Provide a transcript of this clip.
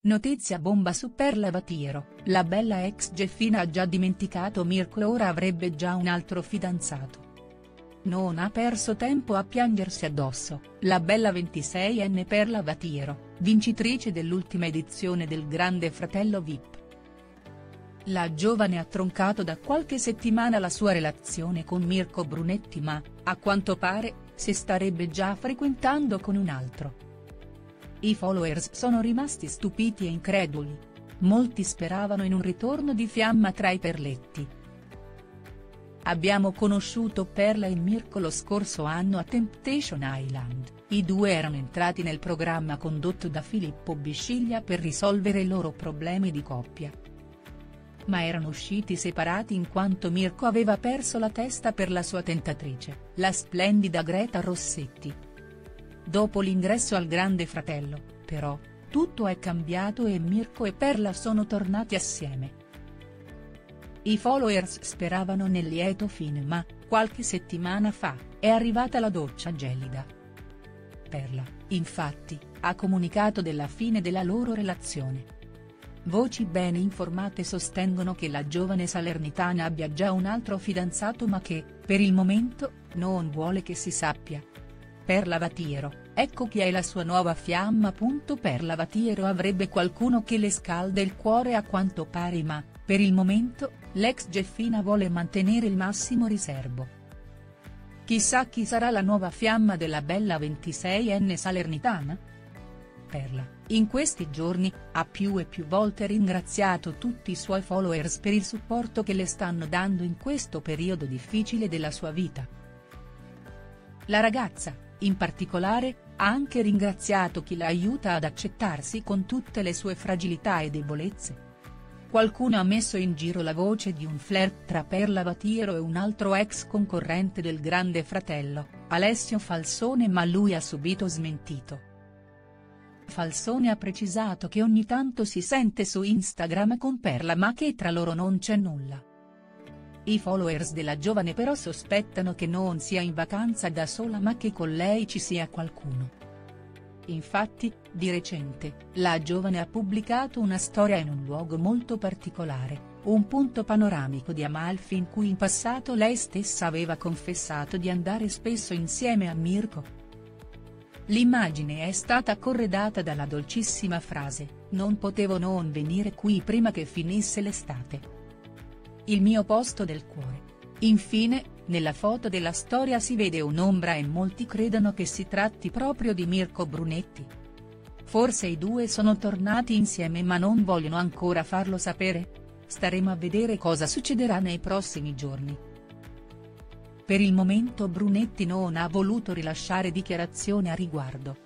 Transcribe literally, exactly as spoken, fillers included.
Notizia bomba su Perla Vatiero, la bella ex Geffina ha già dimenticato Mirko e ora avrebbe già un altro fidanzato. Non ha perso tempo a piangersi addosso, la bella ventiseienne Perla Vatiero, vincitrice dell'ultima edizione del Grande Fratello V I P. La giovane ha troncato da qualche settimana la sua relazione con Mirko Brunetti ma, a quanto pare, si starebbe già frequentando con un altro. I followers sono rimasti stupiti e increduli. Molti speravano in un ritorno di fiamma tra i perletti. Abbiamo conosciuto Perla e Mirko lo scorso anno a Temptation Island, i due erano entrati nel programma condotto da Filippo Bisciglia per risolvere i loro problemi di coppia. Ma erano usciti separati in quanto Mirko aveva perso la testa per la sua tentatrice, la splendida Greta Rossetti. Dopo l'ingresso al Grande Fratello, però, tutto è cambiato e Mirko e Perla sono tornati assieme. I followers speravano nel lieto fine ma, qualche settimana fa, è arrivata la doccia gelida. Perla, infatti, ha comunicato della fine della loro relazione. Voci bene informate sostengono che la giovane salernitana abbia già un altro fidanzato ma che, per il momento, non vuole che si sappia. Perla Vatiero, ecco chi è la sua nuova fiamma. Perla Vatiero avrebbe qualcuno che le scalda il cuore a quanto pare ma, per il momento, l'ex Geffina vuole mantenere il massimo riservo. Chissà chi sarà la nuova fiamma della bella ventiseienne salernitana? Perla, in questi giorni, ha più e più volte ringraziato tutti i suoi followers per il supporto che le stanno dando in questo periodo difficile della sua vita. La ragazza, in particolare, ha anche ringraziato chi la aiuta ad accettarsi con tutte le sue fragilità e debolezze. Qualcuno ha messo in giro la voce di un flirt tra Perla Vatiero e un altro ex concorrente del Grande Fratello, Alessio Falsone ma lui ha subito smentito. Falsone ha precisato che ogni tanto si sente su Instagram con Perla ma che tra loro non c'è nulla. I followers della giovane però sospettano che non sia in vacanza da sola ma che con lei ci sia qualcuno. Infatti, di recente, la giovane ha pubblicato una storia in un luogo molto particolare, un punto panoramico di Amalfi in cui in passato lei stessa aveva confessato di andare spesso insieme a Mirko. L'immagine è stata corredata dalla dolcissima frase, non potevo non venire qui prima che finisse l'estate. Il mio posto del cuore. Infine, nella foto della storia si vede un'ombra e molti credono che si tratti proprio di Mirko Brunetti. Forse i due sono tornati insieme ma non vogliono ancora farlo sapere? Staremo a vedere cosa succederà nei prossimi giorni. Per il momento Brunetti non ha voluto rilasciare dichiarazioni a riguardo.